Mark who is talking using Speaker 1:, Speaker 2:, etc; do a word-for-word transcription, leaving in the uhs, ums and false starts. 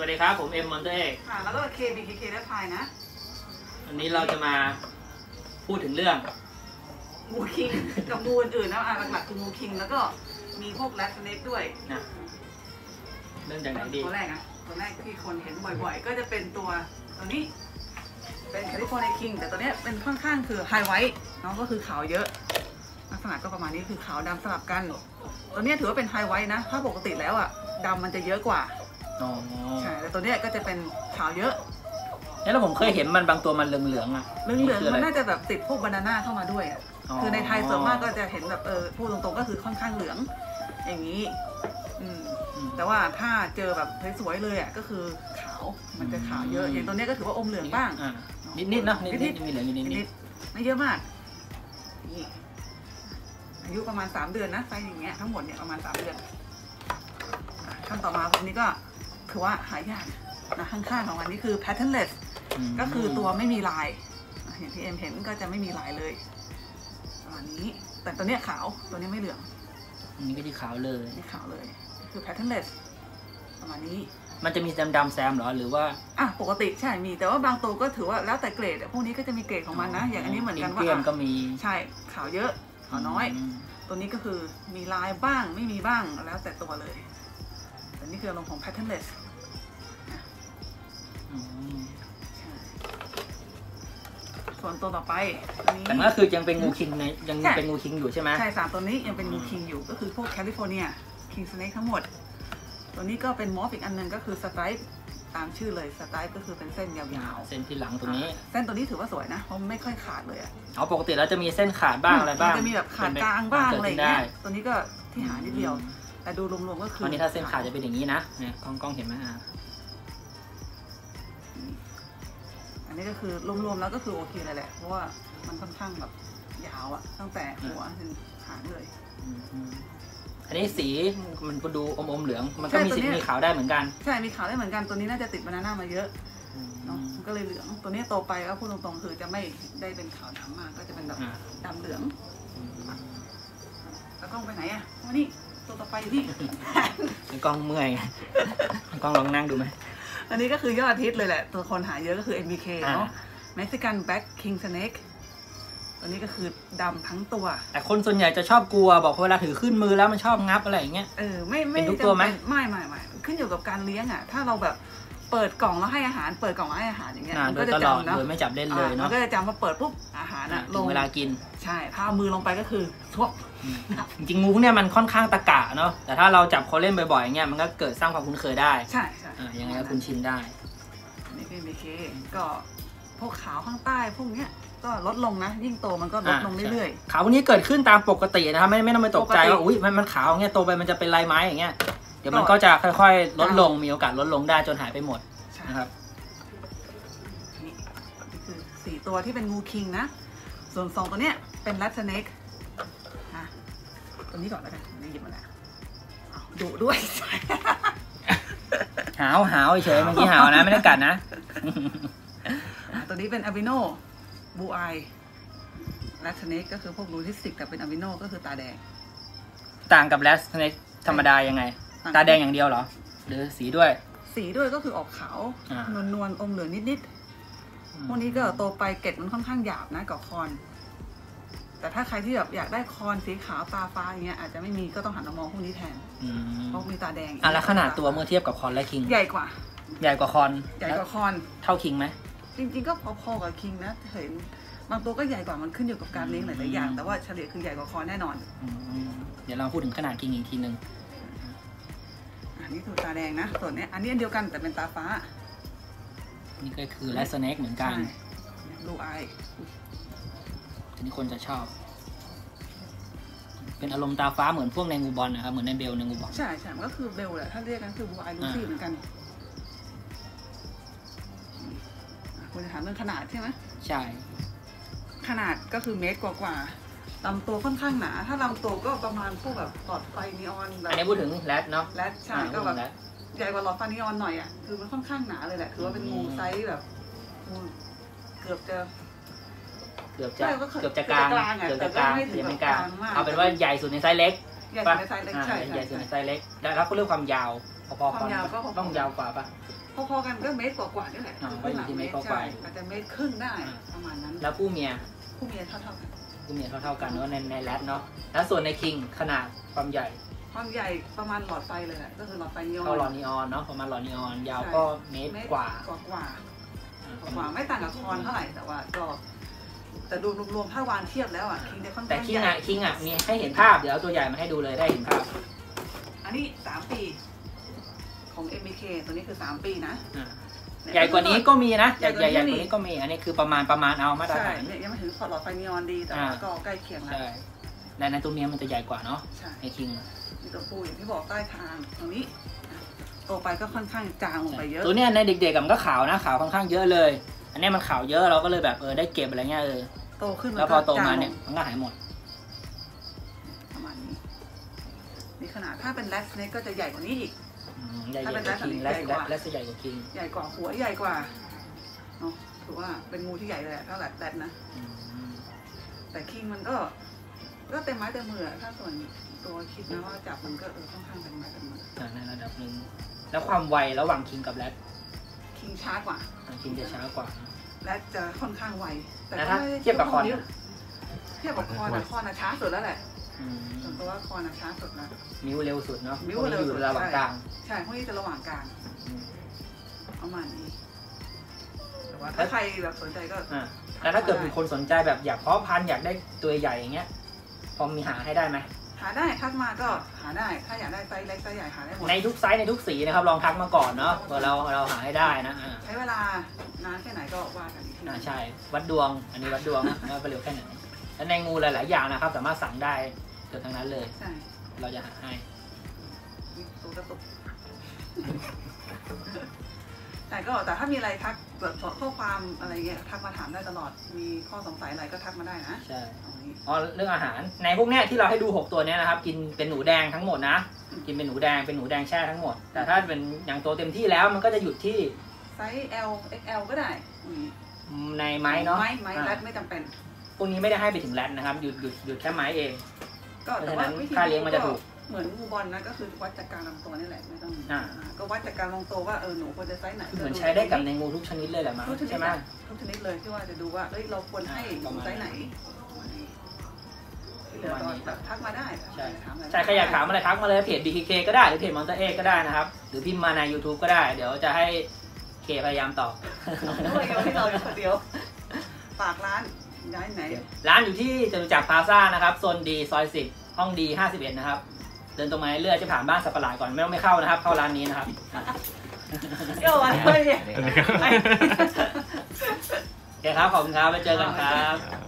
Speaker 1: วัสดีครับผมเอ็มมอนเตอร์เอก
Speaker 2: ค่ะแล้วก็เคบีเคเคและพายนะ
Speaker 1: วันนี้เราจะมาพูดถึงเรื่อง
Speaker 2: งูคิงกับงูอื่นๆนะอ่ะหลักๆคืองูคิงแล้วก็มีพวกแรดสเนกด้วย
Speaker 1: นะเรื่องจากไหนดี
Speaker 2: ตัวแรกอ่ะตัวแรกที่คนเห็นบ่อยๆก็จะเป็นตัวตัวนี้เป็นแคลิฟอร์เนียคิงแต่ตัวนี้เป็นค่อนข้างคือไฮไวท์น้องก็คือขาวเยอะลักษณะก็ประมาณนี้คือขาวดำสลับกันตัวนี้ถือว่าเป็นไฮไวท์นะถ้าปกติแล้วอ่ะดำมันจะเยอะกว่าใช่แต่ตัวนี้ก็จะเป็นขาวเยอะ
Speaker 1: แล้วผมเคยเห็นมันบางตัวมันเหลืองๆอ่ะ
Speaker 2: เหลืองๆมันน่าจะแบบติดพวกบานาน่าเข้ามาด้วยคือในไทยส่วนมากก็จะเห็นแบบเออพูดตรงๆก็คือค่อนข้างเหลืองอย่างนี้อืมแต่ว่าถ้าเจอแบบสวยๆเลยอ่ะก็คือขาวมันจะขาวเยอะอย่างตัวนี้ก็ถือว่าอมเหลืองบ้าง
Speaker 1: นิดๆเนาะนิดๆมีเหลืองนิด
Speaker 2: ๆไม่เยอะมากนี่อายุประมาณสามเดือนนะไซส์อย่างเงี้ยทั้งหมดเนี่ยประมาณสามเดือนขั้นต่อมาคนนี้ก็คือว่าหายากนะข้างๆของมันนี่คือ patternless ก็คือตัวไม่มีลายอย่างที่เอ็มเห็นก็จะไม่มีลายเลยประมาณนี้แต่ตัวเนี้ยขาวตัวนี้ไม่เหลือง
Speaker 1: อันนี้ก็ที่ขาวเลย
Speaker 2: นี่ขาวเลยคือ patternless ประมาณนี้
Speaker 1: มันจะมีดำๆแซมหรอหรือว่า
Speaker 2: อ่ะปกติใช่มีแต่ว่าบางตัวก็ถือว่าแล้วแต่เกรดพวกนี้ก็จะมีเกรดของมันนะอย่างอันนี้เหมือนกันว่า
Speaker 1: ก็มี
Speaker 2: ใช่ขาวเยอะขาวน้อยตัวนี้ก็คือมีลายบ้างไม่มีบ้างแล้วแต่ตัวเลยแต่นี่คืออารมณ์ของ patternless ส่วนตัวต่อไป
Speaker 1: แต่ก็คือยังเป็นงูคิงในยังเป็นงูคิงอยู่ใช่ไหม
Speaker 2: ใช่สามตัวนี้ยังเป็นงูคิงอยู่ก็คือพวกแคลิฟอร์เนียคิงสเนคทั้งหมดตัวนี้ก็เป็นมอฟอีกอันนึงก็คือสไตรป์ตามชื่อเลยสไตรป์ก็คือเป็นเส้นยาว
Speaker 1: ๆเส้นที่หลังตรงนี้
Speaker 2: เส้นตัวนี้ถือว่าสวยนะเพราะไม่ค่อยขาดเลยอ่ะ
Speaker 1: อ๋อปกติแล้วจะมีเส้นขาดบ้างอะไรบ้าง
Speaker 2: จะมีแบบขาดกลางบ้างอะไรอย่างเงี้ยตัวนี้ก็ที่หานิดเดียวแต่ดูรวมๆก็คือ
Speaker 1: ตอนนี้ถ้าเส้นขาดจะเป็นอย่างนี้นะเนี่ยกล้องๆเห็นไหมอ่ะ
Speaker 2: อันนี้ก็คือรวมๆแล้วก็คือโอเคเลยแหละเพราะว่ามันค่อนข้างแบบยาวอะตั้งแต่หัวถึงหางเลย
Speaker 1: อันนี้สีมันก็ดูอมๆเหลืองมันก็มีสีมีขาวได้เหมือนกัน
Speaker 2: ใช่มีขาวได้เหมือนกันตัวนี้น่าจะติดบานาน่ามาเยอะเนาะมันก็เลยเหลืองตัวนี้โตไปก็พูดตรงๆคือจะไม่ได้เป็นขาวดำมากก็จะเป็นแบบดำเหลืองแล้วกล้องไปไหนอะวันนี้ตัวต่อไปที่
Speaker 1: กล้องเมื่อยกล้องลองนั่งดูไหม
Speaker 2: อันนี้ก็คือยอดฮิตเลยแหละตัวคนหาเยอะก็คือ เอ็ม บี เค เนาะ Mexican Black King Snake ตัวนี้ก็คือดำทั้งตัว
Speaker 1: แต่คนส่วนใหญ่จะชอบกลัวบอกเวลาถือขึ้นมือแล้วมันชอบงับอะไรอย่างเงี้ย
Speaker 2: เออไม่ไม่
Speaker 1: เป็นทุกตัวไหม
Speaker 2: ไม่ไม่ไม่ขึ้นอยู่กับการเลี้ยงอ่ะถ้าเราแบบเปิดกล่องแล้วให้อาหารเปิดกล่องแล้วให้อาหารอย่างเงี้ยมันก็จะจำนะ
Speaker 1: โดยไม่จับเล่นเลยเนาะ
Speaker 2: มันก็จะจำว่าเปิดปุ๊บอาหารอ่ะ
Speaker 1: ลงเวลากิน
Speaker 2: ใช่ถ้ามือลงไปก็คือทั่ว
Speaker 1: จริงๆงูเนี่ยมันค่อนข้างตะกะเนาะแต่ถ้าเราจับเขาเล่นบ่อยๆอย่างเงี้ยมันก็เกิดสร้างความคุ้นเคยได้
Speaker 2: ใช่ใช่
Speaker 1: ยังไงก็คุ้นชินได้
Speaker 2: นี่คือ เอ็ม บี เค ก็พวกขาวข้างใต้พวกเนี้ยก็ลดลงนะยิ่งโตมันก็ลดลงเรื่อย
Speaker 1: ๆขาวพวกนี้เกิดขึ้นตามปกตินะครับไม่ไม่ต้องไปตกใจว่าอุ้ยมันมันขาวอย่างเงี้ยโตไปมันจะเป็นลายไม้อย่างเงี้ยเดี๋ยวมันก็จะค่อยๆลดลงมีโอกาสลดลงได้จนหายไปหมดนะครับ
Speaker 2: นี่คือสี่ตัวที่เป็นงูคิงนะส่วนสองตัวเนี้ยเป็นแรดสเนกอ่ะตัวนี้ก่อนแล้วกันนี่หยิบมาแล้วดุด้วย
Speaker 1: หาวหาวเฉยเมื่อกี้หาวนะไม่ได้กัดนะ
Speaker 2: ตัวนี้เป็นอาบิโนบูไอแรดสเนกก็คือพวกรูทิสติกแต่เป็นอาบิโนก็คือตาแดง
Speaker 1: ต่างกับแรดสเนกธรรมดายังไงตาแดงอย่างเดียวเหรอหรือสีด้วย
Speaker 2: สีด้วยก็คือออกขาวนวลนวลอมเหลืองนิดๆพวกนี้ก็โตไปเกล็ดมันค่อนข้างหยาบนะกับคอนแต่ถ้าใครที่แบบอยากได้คอนสีขาวตาฟ้าอย่างเงี้ยอาจจะไม่มีก็ต้องหันมามองพวกนี้แทนเพราะมีตาแดง
Speaker 1: อ่ะแล้วขนาดตัวเมื่อเทียบกับคอนและคิง
Speaker 2: ใหญ่กว่า
Speaker 1: ใหญ่กว่าคอน
Speaker 2: ใหญ่กว่าคอน
Speaker 1: เท่าคิงไหม
Speaker 2: จริงๆก็พอๆกับคิงนะเห็นบางตัวก็ใหญ่กว่ามันขึ้นอยู่กับการเลี้ยงหลายๆอย่างแต่ว่าเฉลี่ยคือใหญ่กว่าคอนแน่นอน
Speaker 1: เดี๋ยวเราพูดถึงขนาดคิงอีกทีนึง
Speaker 2: อันนี้ตัวตาแดงนะส่วนนี้อันนี้อันเดียวกันแต่เป็นตาฟ้า
Speaker 1: นี่ก็คือแรดสเนกเหมือนกัน
Speaker 2: ดูไอ
Speaker 1: ทีนี้คนจะชอบเป็นอารมณ์ตาฟ้าเหมือนพวกในงูบอลนะครับเหมือนในเบลในงูบอล
Speaker 2: ใช่ใช่มันก็คือเบลแหละถ้าเรียกกันคือบูไอลูซี่เหมือนกันคุณจะถามเรื่องขนาดใช่ไหม
Speaker 1: ใช่
Speaker 2: ขนาดก็คือเมตรกว่าๆลำตัวค่อนข้างหนาถ้าลำตัวก็ประมาณพวกแบบหลอดไฟนีออนแบบ
Speaker 1: อันนี้พูดถึงแรดเนาะ
Speaker 2: แรดใช่ก็แบบใหญ่กว่าหลอดไฟนีออนหน่อยอ่ะคือมันค่อนข้างหนาเลยแหละคือว่าเป็นงูไซส์แบบเกือบจะ
Speaker 1: เกือบจะเกือบจะกลางเกือบจะกลางเกือบเป็นกลางเอาเป็นว่าใหญ่สุดในไซส์เล็ก
Speaker 2: ใหญ่สุดในไซส์เล็กใช่
Speaker 1: ใหญ่สุดในไซส์เล็กแล้วเขาเรื่องความยาวพอๆกันต้องยาวกว่าปะ
Speaker 2: พอๆกันก็เมตรกว่าๆนี่แหละ
Speaker 1: อ๋อก็อยู่ที่เมตรกว่าๆ
Speaker 2: ใช่อาจจะเมตรครึ่งได้ประมาณนั้น
Speaker 1: แล้วผู้เมีย
Speaker 2: ผู้เมียเท่าๆกัน
Speaker 1: ผู้เมียเท่าๆกันเนาะในในแรดเนาะแล้วส่วนในคิงขนาดความใหญ่
Speaker 2: ความใหญ่ประมาณหลอดไฟเลยแหละก็คือหลอดไฟนีออน
Speaker 1: เท่าหลอดนีออนเนาะประมาณหลอดนีออนยาวก็เมตรกว่าก
Speaker 2: ว่ากว่า กว่าไม่ต่างกับคอนเท่าไหร่แต่ว่าก็แต่ดูรวมๆถ้าวานเทียบแล้วอ่ะคิงเนี่ยค่อน
Speaker 1: แต่
Speaker 2: ข้าง
Speaker 1: คิง
Speaker 2: ใหญ่
Speaker 1: อ่ะคิงอ่ะมีให้เห็นภาพเดี๋ยวเอาตัวใหญ่มาให้ดูเลยได้เห็นภาพ
Speaker 2: อันนี้สามปีของ เอ็ม บี เค ตัวนี้คือสามปีนะ
Speaker 1: อ่าใหญ่กว่านี้ก็มีนะใหญ่
Speaker 2: ใหญ่
Speaker 1: ใหญ่
Speaker 2: ก
Speaker 1: ก
Speaker 2: ว่านี้
Speaker 1: ว่านี้ก็มีอันนี้คือประมาณประมาณเอามาตร
Speaker 2: ใช่
Speaker 1: ฐาน
Speaker 2: เนี่ยยังไม่ถึงหลอดไฟนีออนดีแต่ว่าก็ใกล้เคียงแล้ว
Speaker 1: ใช่และในตัวเมียมันจะใหญ่กว่าเนาะ
Speaker 2: ใช่
Speaker 1: ในคิง
Speaker 2: มีตัวผู้อย่างที่บอกใต้คางตรงนี้โตไปก็ค่อนข้างจางลงไปเยอะ
Speaker 1: ตัวเนี้ยในเด็กๆมันก็ขาวนะขาวค่อนข้างเยอะเลย อันนี้มันขาวเยอะเราก็เลยแบบเออได้เก็บอะไรเงี้ยเออ
Speaker 2: โตขึ้น
Speaker 1: แล้วพอโตมาเนี่ยมันก็หายหมด
Speaker 2: ประมาณนี้นี่ขนาดถ้าเป็นแรดสเนกก็จะใหญ่กว่านี้อีก
Speaker 1: อืมใหญ่
Speaker 2: ถ้า
Speaker 1: ให
Speaker 2: เป็
Speaker 1: ญ่
Speaker 2: น
Speaker 1: กว่าคิง
Speaker 2: ให
Speaker 1: และ
Speaker 2: ญ่กว่า
Speaker 1: และจะใหญ่กว่าคิง
Speaker 2: ใหญ่กว่าหัวใหญ่กว่าเนาะถือว่าเป็นงูที่ใหญ่เลยอะถ้าแรดแรดนะ
Speaker 1: อืม
Speaker 2: แต่คิงมันก็ก็เต็มไม้เต็มมืออะถ้าส่วนตัวคิดนะว่าจับมันก็เออค่อนข้างเต็มไม้เต็มมือ
Speaker 1: อ่าในระดับหนึ่งแล้วความไวระหว่างคิงกับแรด
Speaker 2: คิงช้ากว่า
Speaker 1: คิงจะช้ากว่า
Speaker 2: แรดจะค่อนข้างไวแต่
Speaker 1: แล้ว
Speaker 2: ก็
Speaker 1: ถ้า
Speaker 2: ไม่ได้
Speaker 1: เทียบกับคอน
Speaker 2: เยอะเทียบกับคอนอะคอนอะช้าสุดแล้วแหละ
Speaker 1: อืม
Speaker 2: ส่วนตัวว่าคอนอะช้าสุดนะ
Speaker 1: นิ้วเร็วสุดเนาะ
Speaker 2: นิ้ว
Speaker 1: พก
Speaker 2: เร็วสุด
Speaker 1: อยู่ระหว่างกลาง
Speaker 2: ใช่พวกนี้จะระหว่างกลาง
Speaker 1: อืม
Speaker 2: ประมาณนี้แต่ว่าถ้าใครแบบสนใจก็
Speaker 1: อ่าแล้วถ้าเกิดมีคนสนใจแบบอยากเพาะพันธุ์อยากได้ตัวใหญ่อย่างเงี้ยพอมีหาให้ได้ไหม
Speaker 2: หาได้ทักมาก็หาได้ถ้าอยากได้ไซส์เล็กไซส์ใหญ่หาได้หมด
Speaker 1: ในทุกไซส์ในทุกสีนะครับลองทักมาก่อนเนาะเผื่อเราเราหาให้ได้นะอ่า
Speaker 2: ใช้เวลานานแค่ไหนก็ว่ากันอีกที
Speaker 1: อ่าใช่วัดดวงอันนี้วัดดวงนะว่าไปเร็วแค่ไหนแล้วในงูหลาย ๆ อย่างนะครับสามารถสั่งได้เกือบทั้งนั้นเลย
Speaker 2: ใช่
Speaker 1: เราจะหาให้
Speaker 2: นี่ตัวกระตุก แต่ก็แต่ถ้ามีอะไรทักแบบข้อความอะไรเงี้ยทักมาถามได้ตลอดมีข้อสงสัยอะไรก็ทักมาได้นะ
Speaker 1: ใช่
Speaker 2: เอาอย่างนี้
Speaker 1: อ๋อเรื่องอาหารในพวกเนี้ยที่เราให้ดูหกตัวเนี้ยนะครับกินเป็นหนูแดงทั้งหมดนะกินเป็นหนูแดงเป็นหนูแดงแช่ทั้งหมด แต่ถ้าเป็นอย่างโตเต็มที่แล้วมันก็จะหยุดที่
Speaker 2: ไซส์ L เอ็กซ์ แอล ก็ได้อืม
Speaker 1: ในไม้เนาะ
Speaker 2: ไม้ไม้
Speaker 1: อ่า
Speaker 2: รัดไม่จำเป็น
Speaker 1: พวกนี้ไม่ได้ให้ไปถึงแรดนะครับหยุดหยุดหยุดแค่ไม้เอง
Speaker 2: ก็
Speaker 1: เพราะ
Speaker 2: แต่
Speaker 1: ฉะ
Speaker 2: ว่า
Speaker 1: นั้น
Speaker 2: วิธี
Speaker 1: ค่าเลี้ยงมันจะถูก
Speaker 2: เหมือนงูบอลนะก็คือวัดจากการลำตัวนี่แหละไม่ต้อง
Speaker 1: อ่า
Speaker 2: ก็วัดจากการลงตัวว่าเออหนูควรจะไซส์ไหน
Speaker 1: คือเหมือนใช้ได้กับในงูทุกชนิดเลยแหละมั้ง
Speaker 2: ทุกชนิด
Speaker 1: ใช่ไหม
Speaker 2: ทุกชนิดเลยที่ว่าจะดูว่าเอ้ยเราควรให้
Speaker 1: ประมาณ
Speaker 2: ไซส์ไหนที่เหลือก็แบบทักมาได้
Speaker 1: ใช่
Speaker 2: ถามอะไร
Speaker 1: ใช่ใครอยากถามอะไรทักมาเลยเพจ บี เค เค ก็ได้หรือเพจ Monster Egg ก็ได้นะครับหรือพิมพ์มาใน YouTube ก็ได้ เดี๋ยวจะให้เคพยายามตอบ
Speaker 2: ด้วยเอาที่เราอยู่คนเดียวฝากร้านย้ายไหน
Speaker 1: ร้านอยู่ที่จตุจักรพลาซ่านะครับโซนดีซอยสิบห้องดีห้าสิบเอ็ดนะครับเดินตรงมาเรื่อยๆจะผ่านบ้านสัตว์ประหลาดก่อนไม่ต้องไม่เข้านะครับ เข้าร้านนี้นะครับ
Speaker 2: เดี๋ยววันนี้
Speaker 1: โอเคครับขอบคุณครับไปเจอกันครับ